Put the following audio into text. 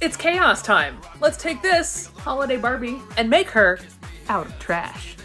It's chaos time! Let's take this, Holiday Barbie, and make her out of trash.